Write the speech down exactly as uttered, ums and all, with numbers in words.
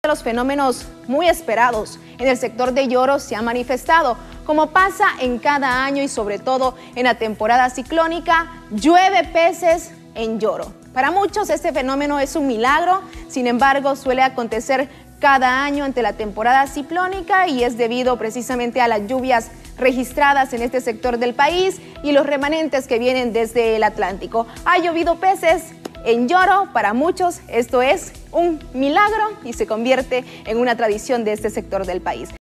Los fenómenos muy esperados en el sector de Lloro se han manifestado, como pasa en cada año y sobre todo en la temporada ciclónica, llueve peces en Lloro. Para muchos este fenómeno es un milagro, sin embargo suele acontecer cada año ante la temporada ciclónica y es debido precisamente a las lluvias registradas en este sector del país y los remanentes que vienen desde el Atlántico. Ha llovido peces en Lloro, para muchos esto es un milagro y se convierte en una tradición de este sector del país.